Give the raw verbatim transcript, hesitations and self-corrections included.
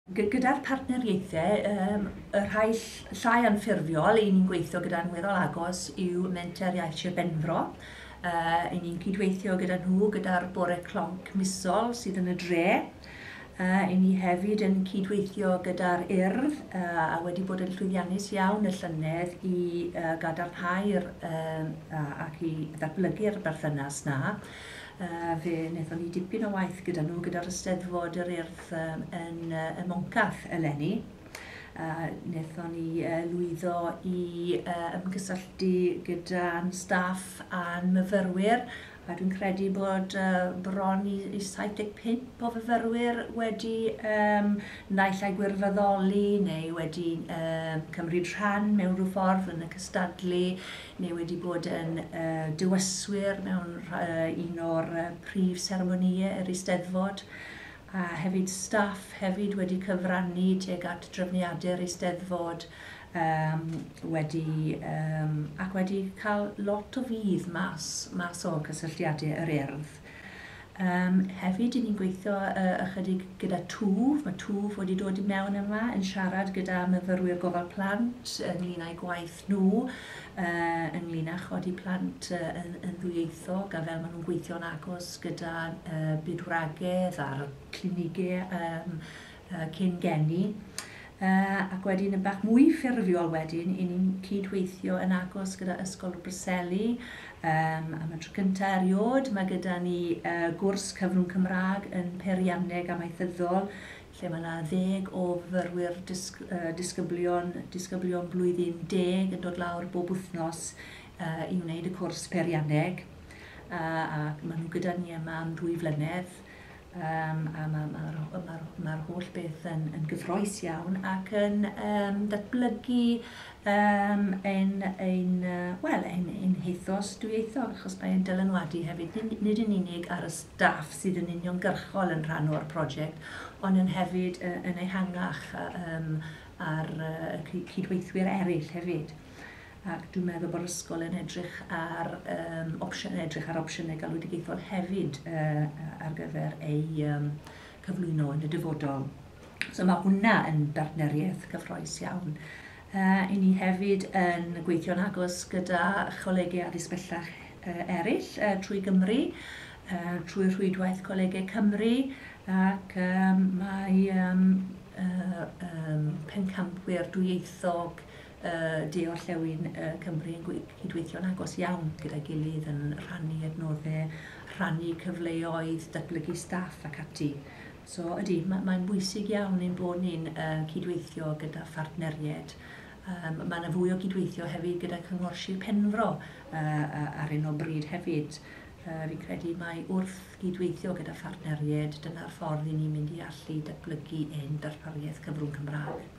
Gyda'r partneriaethau, um, y rhai llai anffurfiol i ni'n gweithio gyda'n weddol agos yw menter Iaith Sir Benfro. Uh, I ni'n cydweithio gyda nhw gyda'r bore clonc misol sydd yn y dre. Uh, I ni hefyd yn cydweithio gyda'r urdd uh, a wedi bod yn llwyddiannus iawn y llynedd i uh, gadarnhau'r uh, ac i ddatblygu'r berthynas na. Uh, fe wnaethon ni dipyn o waith gyda nhw gyda'r Eisteddfod yr Urdd um, yn uh, Moncath eleni. Uh, wnaethon ni uh, lwyddo i uh, ymgysylltu gyda'n staff a'n myfyrwyr, a dwi'n credu bod uh, bron i, i saith deg pump o fyfyrwyr wedi um, naill ai gwirfoddoli neu wedi um, cymryd rhan mewn rhyw ffordd yn y cystadlu, neu wedi bod yn uh, dywyswyr mewn uh, un o'r uh, prif seremonïau yr Eisteddfod. A hefyd staff hefyd wedi cyfrannu tuag at drefniadau'r Eisteddfod um, wedi, um, ac wedi cael lot o fydd mas, mas o cysylltiadau yr urdd. Um, hefyd, i ni'n gweithio uh, ychydig gyda twf. Mae twf wedi dod i mewn yma yn siarad gyda myfyrwyr gofal plant ynglyn â'i gwaith nhw, uh, ynglyn â chodi plant uh, yn, yn ddwyieithog, a fel maen nhw'n gweithio'n agos gyda uh, bydwragedd a'r clinigau um, uh, cyn geni. Uh, ac wedyn yn bach mwy ffurfiol wedyn, i ni'n cydweithio yn agos gyda Ysgol Bryseli. Um, am y tro cyntaf eriod, mae gyda ni uh, gwrs cyfrwng Cymraeg yn peirianneg amaethyddol, lle mae yna ddeg o fyfyrwyr disg, uh, disgyblion, disgyblion blwyddyn deg yn dod lawr bob wythnos uh, i wneud y cwrs peirianneg. Uh, a maen nhw gyda ni yma am ddwy flynedd. Um, a mae'r ma, ma, ma, ma holl beth yn, yn gyffroes iawn ac yn um, datblygu um, ein, ein, uh, well, ein, ein heithos dwyieithog, achos mae'n dylanwadu hefyd nid yn unig ar y staff sydd yn uniongyrchol yn rhan o'r prosiect, ond yn hefyd uh, yn ehangach um, ar uh, cydweithwyr eraill hefyd. Ac dwi'n meddwl bod yr ysgol yn edrych ar um, opsiwn, edrych ar opsiynau galwadigaethol hefyd uh, ar gyfer ei um, cyflwyno yn y dyfodol. So mae hwnna yn partneriaeth cyffroes iawn. Uh, I ni hefyd yn gweithio'n agos gyda cholegau addysg bellach uh, eraill uh, trwy Gymru, uh, trwy rhwydwaith Colegau Cymru, ac um, mae um, uh, um, pencampwyr dwyieithog Uh, de-orllewin uh, Cymru yn cydweithio'n agos iawn gyda'i gilydd yn rhannu adnoddau, rhannu cyfleoedd, datblygu staff ac ati. So ydy, mae'n ma bwysig iawn ein bod ni'n uh, cydweithio gyda phartneriaid. Um, mae yna fwy o cydweithio hefyd gyda Cyngor Penfro uh, ar un o bryd hefyd. Uh, fi'n credu mai wrth cydweithio gyda phartneriaid, dyna'r ffordd i ni'n mynd i allu datblygu ein darpariaeth cyfrwng Cymraeg.